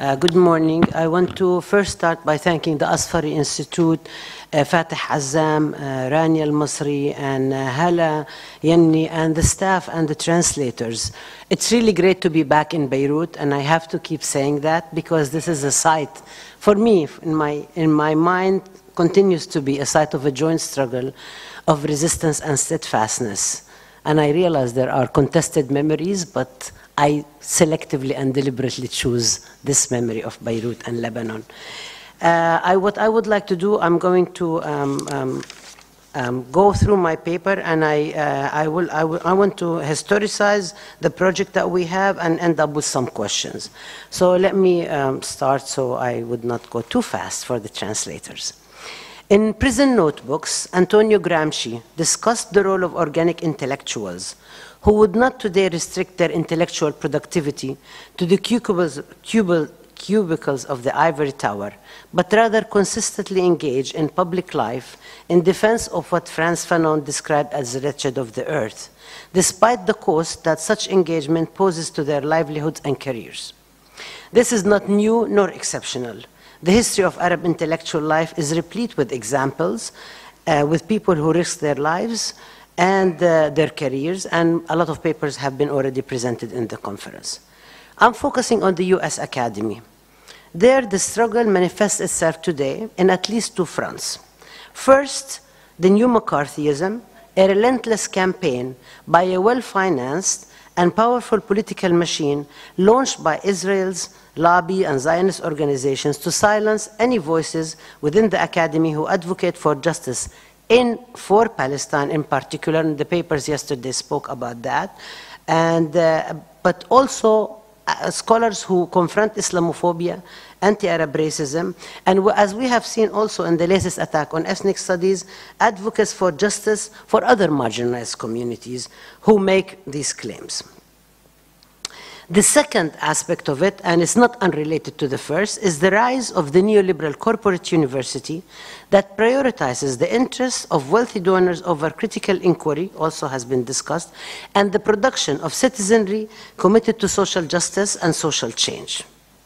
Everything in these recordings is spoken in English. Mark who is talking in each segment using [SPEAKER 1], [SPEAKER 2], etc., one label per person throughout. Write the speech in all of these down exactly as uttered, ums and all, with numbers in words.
[SPEAKER 1] Uh, good morning. I want to first start by thanking the Asfari Institute, uh, Fatih Azzam, uh, Rania Al-Masri, and uh, Hala Yenni, and the staff and the translators. It's really great to be back in Beirut, and I have to keep saying that because this is a site, for me, in my, in my mind, continues to be a site of a joint struggle of resistance and steadfastness. And I realize there are contested memories, but I selectively and deliberately choose this memory of Beirut and Lebanon. Uh, I, what I would like to do, I'm going to um, um, um, go through my paper, and I, uh, I, will, I, will, I want to historicize the project that we have and end up with some questions. So let me um, start so I would not go too fast for the translators. In Prison Notebooks, Antonio Gramsci discussed the role of organic intellectuals who would not today restrict their intellectual productivity to the cubicles, cubicles of the ivory tower, but rather consistently engage in public life in defense of what Frantz Fanon described as the wretched of the earth, despite the cost that such engagement poses to their livelihoods and careers. This is not new nor exceptional. The history of Arab intellectual life is replete with examples, uh, with people who risk their lives and uh, their careers, and a lot of papers have been already presented in the conference. I'm focusing on the U S Academy. There, the struggle manifests itself today in at least two fronts. First, the new McCarthyism, a relentless campaign by a well-financed and powerful political machine launched by Israel's lobby and Zionist organizations to silence any voices within the academy who advocate for justice in for Palestine in particular, and the papers yesterday spoke about that, and, uh, but also uh, scholars who confront Islamophobia, anti-Arab racism, and as we have seen also in the latest attack on ethnic studies, advocates for justice for other marginalized communities who make these claims. The second aspect of it, and it's not unrelated to the first, is the rise of the neoliberal corporate university that prioritizes the interests of wealthy donors over critical inquiry, also has been discussed, and the production of citizenry committed to social justice and social change.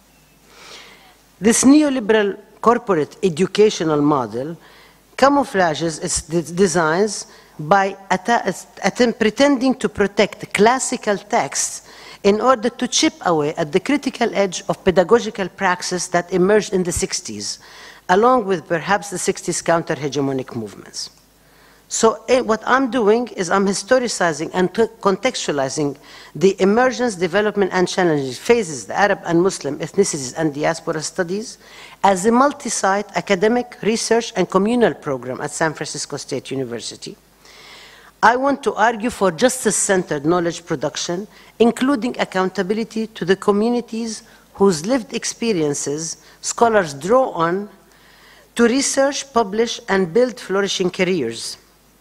[SPEAKER 1] This neoliberal corporate educational model camouflages its designs by pretending to protect classical texts in order to chip away at the critical edge of pedagogical praxis that emerged in the sixties, along with perhaps the sixties counter-hegemonic movements. So eh, what I'm doing is I'm historicizing and contextualizing the emergence, development, and challenges faces the Arab and Muslim ethnicities and diaspora studies as a multi-site academic, research, and communal program at San Francisco State University. I want to argue for justice-centered knowledge production, including accountability to the communities whose lived experiences scholars draw on to research, publish, and build flourishing careers.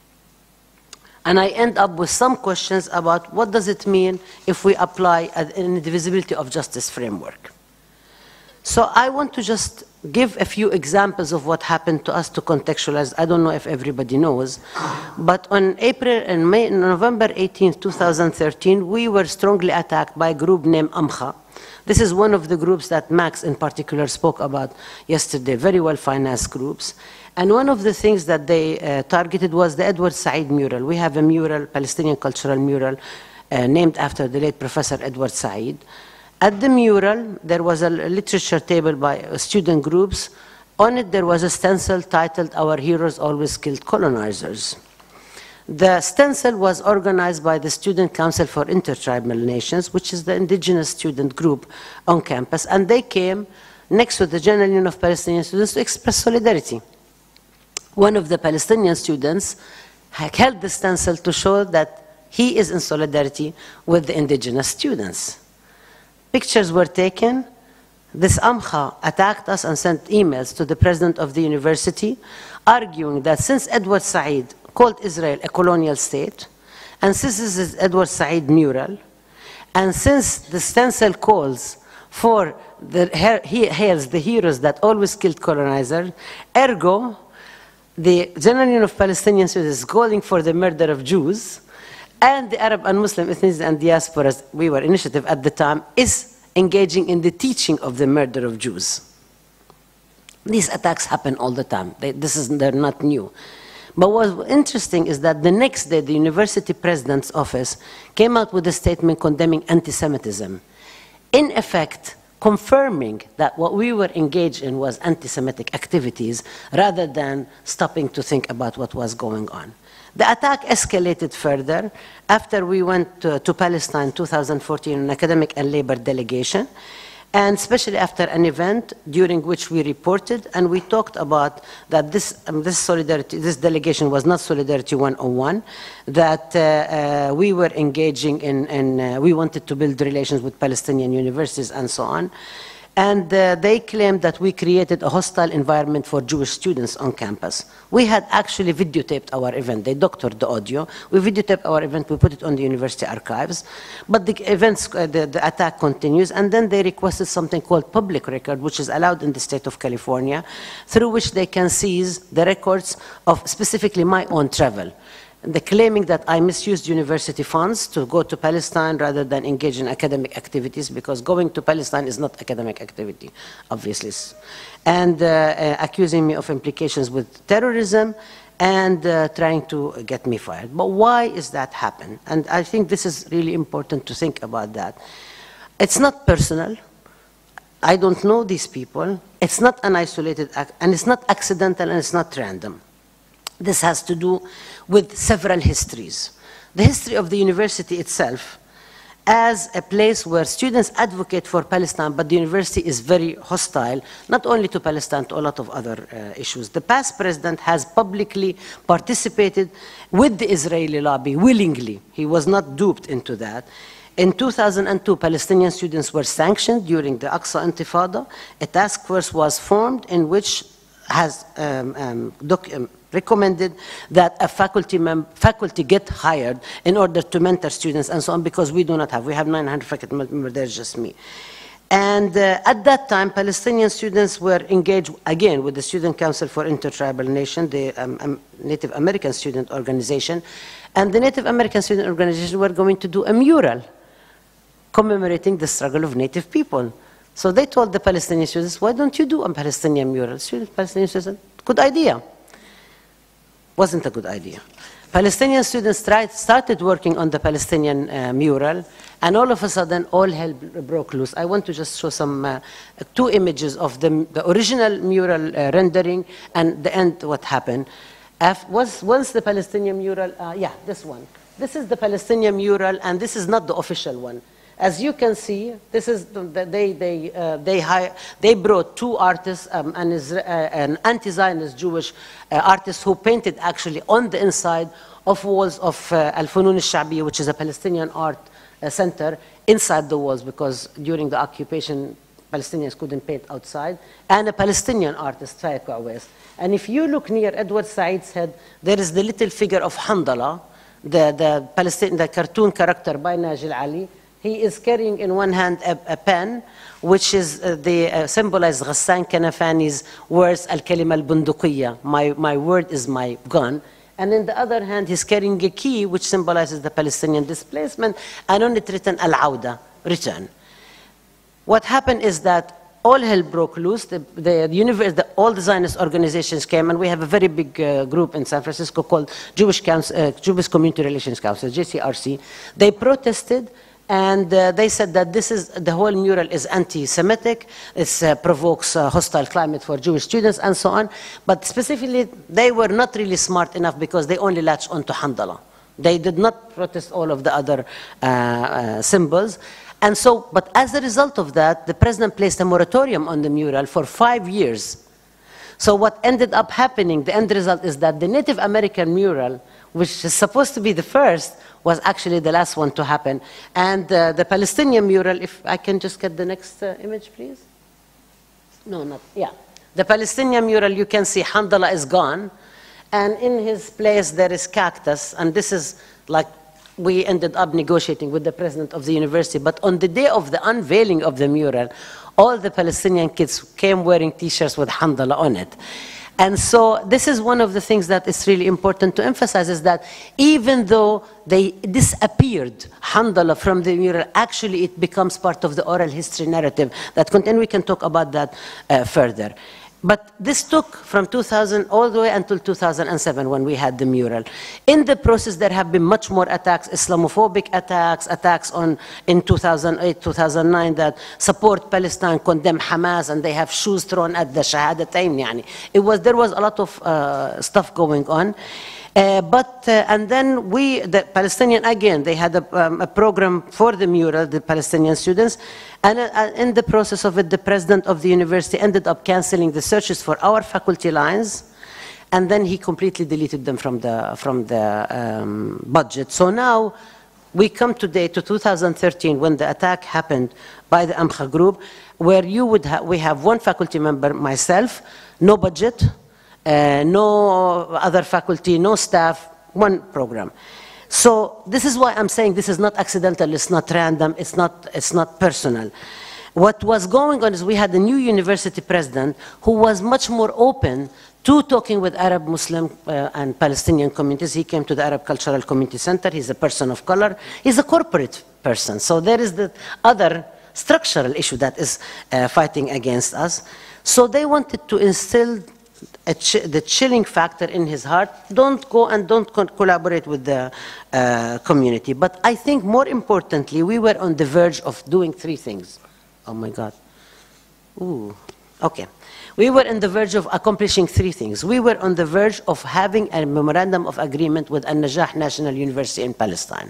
[SPEAKER 1] And I end up with some questions about what does it mean if we apply an indivisibility of justice framework. So I want to just give a few examples of what happened to us to contextualize. I don't know if everybody knows, but on April and May, November eighteenth, two thousand thirteen, we were strongly attacked by a group named Amcha. This is one of the groups that Max in particular spoke about yesterday, very well-financed groups. And one of the things that they uh, targeted was the Edward Said mural. We have a mural, Palestinian cultural mural, uh, named after the late Professor Edward Said. At the mural, there was a literature table by student groups. On it, there was a stencil titled, "Our Heroes Always Killed Colonizers." The stencil was organized by the Student Council for Intertribal Nations, which is the indigenous student group on campus, and they came next to the General Union of Palestinian Students to express solidarity. One of the Palestinian students held the stencil to show that he is in solidarity with the indigenous students. Pictures were taken. This Amcha attacked us and sent emails to the president of the university, arguing that since Edward Said called Israel a colonial state, and since this is Edward Said mural, and since the stencil calls for the, he hails the heroes that always killed colonizers, ergo, the General Union of Palestinian Students is calling for the murder of Jews, and the Arab and Muslim ethnicities and diasporas, we were initiative at the time, is engaging in the teaching of the murder of Jews. These attacks happen all the time. They, this is, they're not new. But what's interesting is that the next day, the university president's office came out with a statement condemning anti-Semitism, in effect confirming that what we were engaged in was anti-Semitic activities rather than stopping to think about what was going on. The attack escalated further after we went to, to Palestine in two thousand fourteen, an academic and labor delegation, and especially after an event during which we reported and we talked about that this, um, this solidarity, this delegation was not Solidarity one oh one, that uh, uh, we were engaging in, in uh, we wanted to build relations with Palestinian universities and so on. And uh, they claimed that we created a hostile environment for Jewish students on campus. We had actually videotaped our event. They doctored the audio. We videotaped our event. We put it on the university archives. But the events, uh, the, the attack continues. And then they requested something called public record, which is allowed in the state of California, through which they can seize the records of specifically my own travel. The claiming that I misused university funds to go to Palestine rather than engage in academic activities, because going to Palestine is not academic activity, obviously. And uh, uh, accusing me of implications with terrorism and uh, trying to get me fired. But why is that happen? And I think this is really important to think about that. It's not personal. I don't know these people. It's not an isolated act, and it's not accidental, and it's not random. This has to do with several histories. The history of the university itself as a place where students advocate for Palestine, but the university is very hostile, not only to Palestine, to a lot of other uh, issues. The past president has publicly participated with the Israeli lobby willingly. He was not duped into that. In two thousand two, Palestinian students were sanctioned during the Aqsa Intifada. A task force was formed in which has um, um, doc um, recommended that a faculty, mem faculty get hired in order to mentor students and so on, because we do not have. We have nine hundred faculty members, there's just me. And uh, at that time, Palestinian students were engaged, again, with the Student Council for Intertribal Nation, the um, um, Native American Student Organization. And the Native American Student Organization were going to do a mural commemorating the struggle of Native people. So they told the Palestinian students, why don't you do a Palestinian mural? Students, Palestinian students, good idea. Wasn't a good idea. Palestinian students tried, started working on the Palestinian uh, mural, and all of a sudden, all hell broke loose. I want to just show some uh, two images of the, the original mural uh, rendering and the end, what happened. After, once, once the Palestinian mural, uh, yeah, this one. This is the Palestinian mural, and this is not the official one. As you can see, this is the, they they uh, they hire, they brought two artists, um, an, uh, an anti-Zionist Jewish uh, artist who painted actually on the inside of walls of uh, Al-Funun Al-Sha'biyya, which is a Palestinian art uh, center, inside the walls, because during the occupation Palestinians couldn't paint outside, and a Palestinian artist, Faik Awais. And if you look near Edward Said's head, there is the little figure of Handala, the the Palestinian the cartoon character by Najil Ali. He is carrying in one hand a, a pen, which is uh, the uh, symbolizes Ghassan Kanafani's words, Al-Kalima al-Bunduqiyya, my, my word is my gun. And in the other hand, he's carrying a key, which symbolizes the Palestinian displacement, and on it written Al-Awda, return. What happened is that all hell broke loose. The, the, the universe, the, all the Zionist organizations came, and we have a very big uh, group in San Francisco called Jewish, Council, uh, Jewish Community Relations Council, J C R C. They protested. And uh, they said that this is, the whole mural is anti-Semitic, it uh, provokes a hostile climate for Jewish students and so on. But specifically, they were not really smart enough because they only latched onto Handala. They did not protest all of the other uh, uh, symbols. And so, but as a result of that, the president placed a moratorium on the mural for five years. So what ended up happening, the end result is that the Native American mural, which is supposed to be the first, was actually the last one to happen. And uh, the Palestinian mural, if I can just get the next uh, image, please. No, not, yeah. The Palestinian mural, you can see Handala is gone. And in his place, there is cactus. And this is like, we ended up negotiating with the president of the university. But on the day of the unveiling of the mural, all the Palestinian kids came wearing T-shirts with Handala on it. And so this is one of the things that is really important to emphasize, is that even though they disappeared, Handala, from the mural, actually it becomes part of the oral history narrative that continue. We can talk about that uh, further. But this took from two thousand all the way until two thousand seven, when we had the mural. In the process, there have been much more attacks, Islamophobic attacks, attacks on in two thousand eight, two thousand nine that support Palestine, condemn Hamas, and they have shoes thrown at the Shahadatayn. Yani. It was, there was a lot of uh, stuff going on. Uh, but, uh, and then we, the Palestinian, again, they had a, um, a program for the mural, the Palestinian students, and uh, in the process of it, the president of the university ended up canceling the searches for our faculty lines, and then he completely deleted them from the, from the um, budget. So now, we come today to two thousand thirteen, when the attack happened by the Amkha group, where you would ha we have one faculty member, myself, no budget, Uh, no other faculty, no staff, one program. So this is why I'm saying this is not accidental, it's not random, it's not, it's not personal. What was going on is we had a new university president who was much more open to talking with Arab, Muslim, uh, and Palestinian communities. He came to the Arab Cultural Community Center. He's a person of color. He's a corporate person. So there is the other structural issue that is uh, fighting against us. So they wanted to instill A ch the chilling factor in his heart. Don't go and don't co collaborate with the uh, community. But I think more importantly, we were on the verge of doing three things. Oh my God. Ooh. Okay. We were on the verge of accomplishing three things. We were on the verge of having a memorandum of agreement with An-Najah National University in Palestine,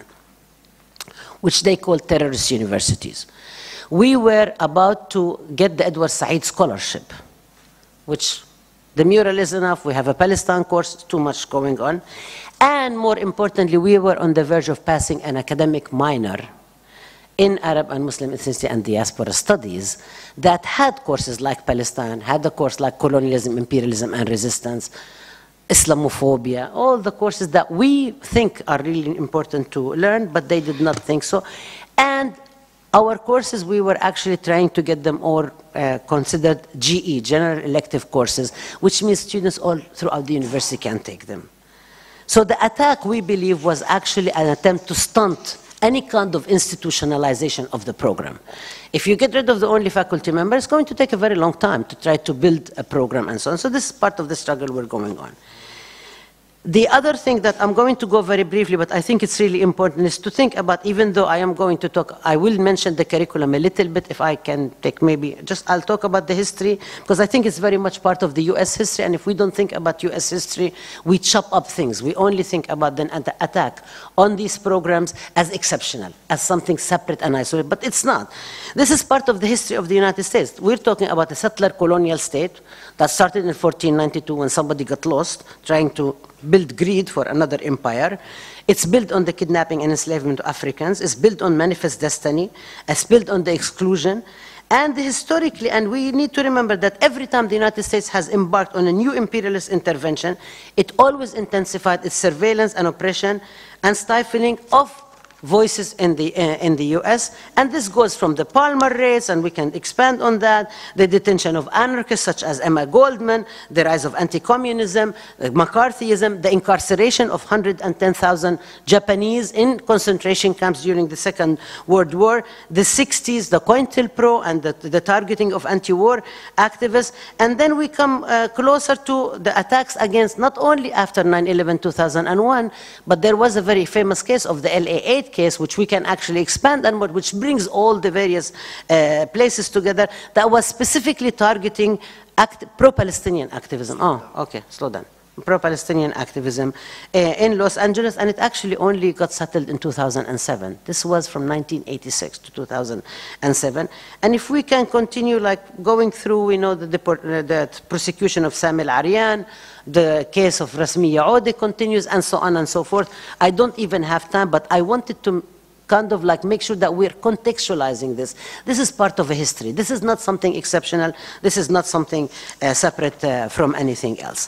[SPEAKER 1] which they call terrorist universities. We were about to get the Edward Said Scholarship, which the mural is enough, we have a Palestine course, too much going on. And more importantly, we were on the verge of passing an academic minor in Arab and Muslim ethnicity and diaspora studies that had courses like Palestine, had a course like colonialism, imperialism, and resistance, Islamophobia, all the courses that we think are really important to learn, but they did not think so. And our courses, we were actually trying to get them all uh, considered G E, General Elective Courses, which means students all throughout the university can take them. So the attack, we believe, was actually an attempt to stunt any kind of institutionalization of the program. If you get rid of the only faculty member, it's going to take a very long time to try to build a program and so on. So this is part of the struggle we're going on. The other thing that I'm going to go very briefly, but I think it's really important, is to think about, even though I am going to talk, I will mention the curriculum a little bit, if I can take maybe, just I'll talk about the history, because I think it's very much part of the U S history, and if we don't think about U S history, we chop up things. We only think about the attack on these programs as exceptional, as something separate and isolated, but it's not. This is part of the history of the United States. We're talking about a settler colonial state that started in fourteen ninety-two when somebody got lost trying to build greed for another empire. It's built on the kidnapping and enslavement of Africans. It's built on manifest destiny. It's built on the exclusion. And historically, and we need to remember that every time the United States has embarked on a new imperialist intervention, it always intensified its surveillance and oppression and stifling of voices in the, uh, in the U S. And this goes from the Palmer raids, and we can expand on that, the detention of anarchists such as Emma Goldman, the rise of anti-communism, McCarthyism, the incarceration of one hundred ten thousand Japanese in concentration camps during the Second World War, the sixties, the COINTELPRO, and the, the targeting of anti-war activists. And then we come uh, closer to the attacks against, not only after nine eleven two thousand one, but there was a very famous case of the L A eight case, which we can actually expand on, which brings all the various uh, places together, that was specifically targeting act pro-Palestinian activism. Oh, okay, slow down. Pro-Palestinian activism uh, in Los Angeles, and it actually only got settled in two thousand seven. This was from nineteen eighty-six to two thousand seven. And if we can continue like going through, we know the, the, the prosecution of Sami al-Aryan, the case of Rasmiya Ode continues, and so on and so forth. I don't even have time, but I wanted to kind of like make sure that we're contextualizing this. This is part of a history. This is not something exceptional. This is not something uh, separate uh, from anything else.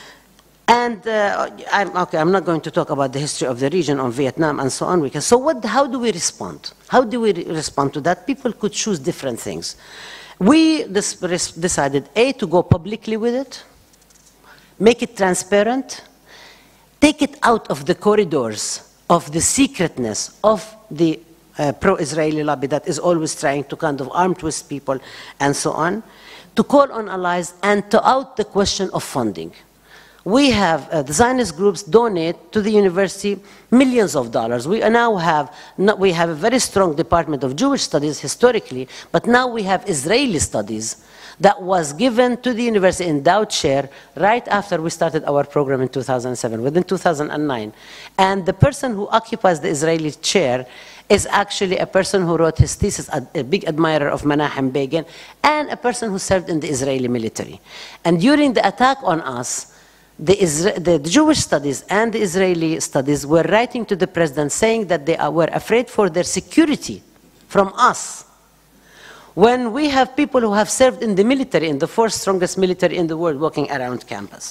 [SPEAKER 1] And uh, I'm, okay, I'm not going to talk about the history of the region on Vietnam and so on. Because, so what, how do we respond? How do we re respond to that? People could choose different things. We decided, A, to go publicly with it. make it transparent, take it out of the corridors of the secretness of the uh, pro-Israeli lobby that is always trying to kind of arm twist people and so on, to call on allies and to out the question of funding. We have, uh, the Zionist groups donate to the university millions of dollars. We now have, not, we have a very strong department of Jewish studies historically, but now we have Israeli studies that was given to the university endowed chair right after we started our program in two thousand seven, within two thousand nine. And the person who occupies the Israeli chair is actually a person who wrote his thesis, a, a big admirer of Menachem Begin, and a person who served in the Israeli military. And during the attack on us, The, Isra the Jewish studies and the Israeli studies were writing to the president saying that they are, were afraid for their security from us. When we have people who have served in the military, in the fourth strongest military in the world, walking around campus.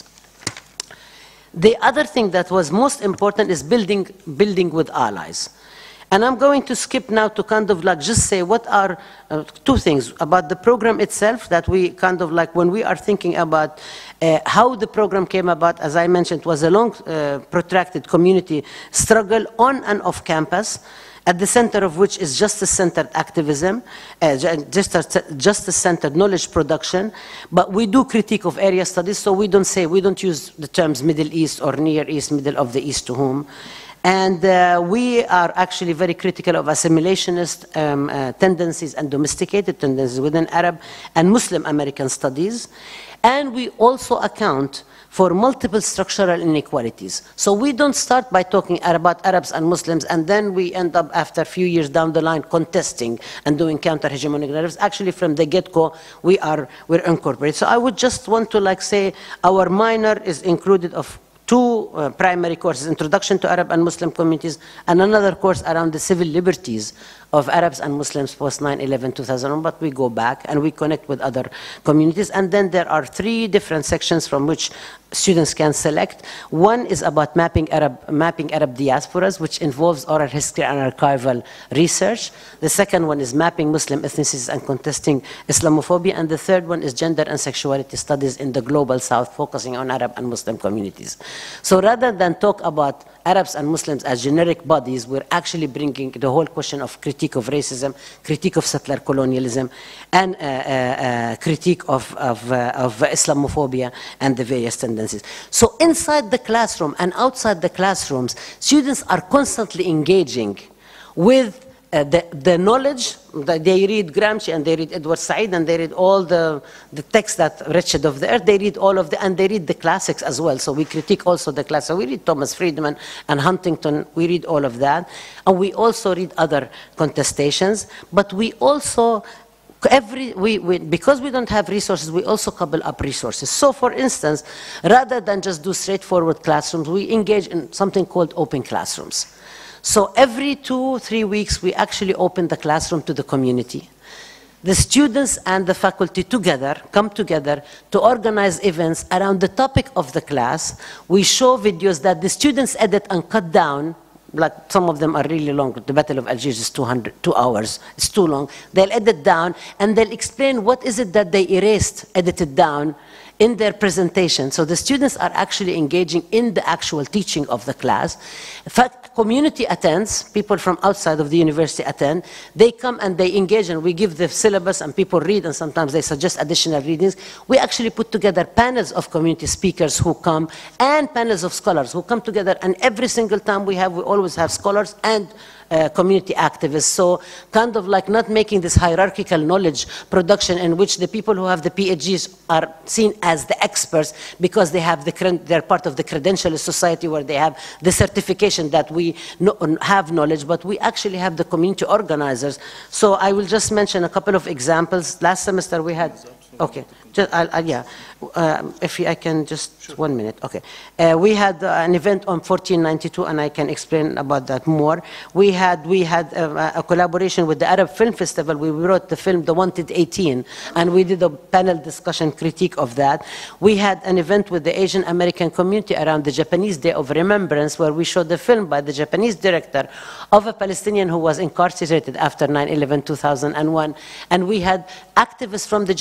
[SPEAKER 1] The other thing that was most important is building, building with allies. And I'm going to skip now to kind of like just say what are uh, two things about the program itself that we kind of like when we are thinking about uh, how the program came about. As I mentioned, was a long uh, protracted community struggle on and off campus, at the center of which is justice-centered activism, uh, justice-centered knowledge production, but we do critique of area studies, so we don't say, we don't use the terms Middle East or Near East, Middle of the East to whom. And uh, we are actually very critical of assimilationist um, uh, tendencies and domesticated tendencies within Arab and Muslim American studies. And we also account for multiple structural inequalities. So we don't start by talking about Arabs and Muslims, and then we end up after a few years down the line contesting and doing counter-hegemonic narratives. Actually, from the get-go, we are we're incorporated. So I would just want to like say our minor is included of two uh, primary courses, Introduction to Arab and Muslim Communities, and another course around the civil liberties of Arabs and Muslims post nine eleven two thousand one, but we go back and we connect with other communities. And then there are three different sections from which students can select. One is about mapping Arab, mapping Arab diasporas, which involves oral history and archival research. The second one is mapping Muslim ethnicities and contesting Islamophobia. And the third one is gender and sexuality studies in the global South, focusing on Arab and Muslim communities. So rather than talk about Arabs and Muslims as generic bodies, we're actually bringing the whole question of critique of racism, critique of settler colonialism, and uh, uh, uh, critique of, of, uh, of Islamophobia and the various tendencies. So inside the classroom and outside the classrooms, students are constantly engaging with Uh, the, the knowledge, that they read Gramsci and they read Edward Said and they read all the, the texts that wretched of the earth, they read all of the, and they read the classics as well. So we critique also the classics. So we read Thomas Friedman and Huntington, we read all of that. And we also read other contestations, but we also, every, we, we, because we don't have resources, we also couple up resources. So for instance, rather than just do straightforward classrooms, we engage in something called open classrooms. So every two, three weeks, we actually open the classroom to the community. The students and the faculty together come together to organize events around the topic of the class. We show videos that the students edit and cut down, like some of them are really long. The Battle of Algiers is two hundred, two hours. It's too long. They'll edit down and they'll explain what is it that they erased, edited down, in their presentation. So the students are actually engaging in the actual teaching of the class. In fact, community attends, people from outside of the university attend, they come and they engage and we give the syllabus and people read and sometimes they suggest additional readings. We actually put together panels of community speakers who come and panels of scholars who come together, and every single time we have, we always have scholars and Uh, community activists. So kind of like not making this hierarchical knowledge production in which the people who have the PhDs are seen as the experts because they have the, they're part of the credentialist society where they have the certification that we know, have knowledge, but we actually have the community organizers. So I will just mention a couple of examples. Last semester we had, okay, just, I'll, I'll, yeah, uh, if I can just, sure. One minute, okay. Uh, we had uh, an event on fourteen ninety-two and I can explain about that more. We had, we had a, a collaboration with the Arab Film Festival. We wrote the film The Wanted eighteen and we did a panel discussion critique of that. We had an event with the Asian American community around the Japanese Day of Remembrance where we showed the film by the Japanese director of a Palestinian who was incarcerated after nine eleven two thousand one. And we had activists from the Japanese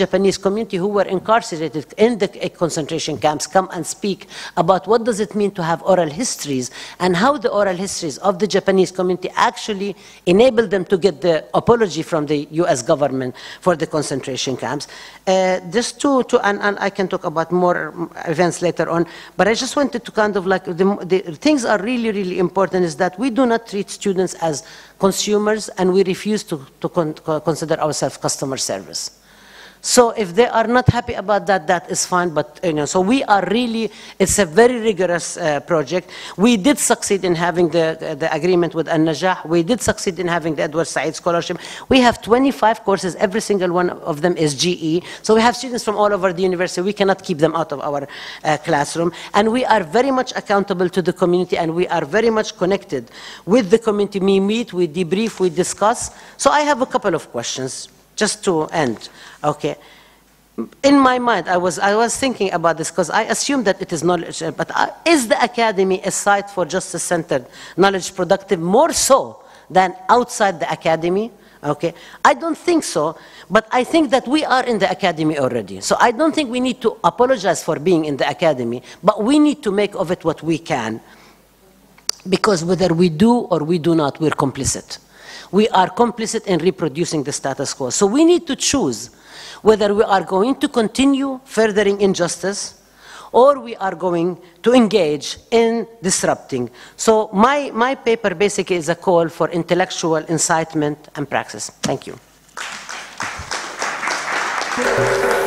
[SPEAKER 1] community who were incarcerated in the concentration camps come and speak about what does it mean to have oral histories and how the oral histories of the Japanese community actually enabled them to get the apology from the U S government for the concentration camps. Uh, just to, to and, and I can talk about more events later on, but I just wanted to kind of like, the, the things are really, really important is that we do not treat students as consumers and we refuse to, to con consider ourselves customer service. So if they are not happy about that, that is fine, but you know, so we are really, it's a very rigorous uh, project. We did succeed in having the, the agreement with An-Najah. We did succeed in having the Edward Said Scholarship. We have twenty-five courses, every single one of them is G E. So we have students from all over the university. We cannot keep them out of our uh, classroom. And we are very much accountable to the community and we are very much connected with the community. We meet, we debrief, we discuss. So I have a couple of questions. Just to end, okay. In my mind, I was, I was thinking about this because I assume that it is knowledge, but uh, is the academy a site for justice-centered knowledge productive more so than outside the academy? Okay, I don't think so, but I think that we are in the academy already. So I don't think we need to apologize for being in the academy, but we need to make of it what we can. Because whether we do or we do not, we're complicit. We are complicit in reproducing the status quo. So we need to choose whether we are going to continue furthering injustice or we are going to engage in disrupting. So my, my paper basically is a call for intellectual incitement and praxis. Thank you.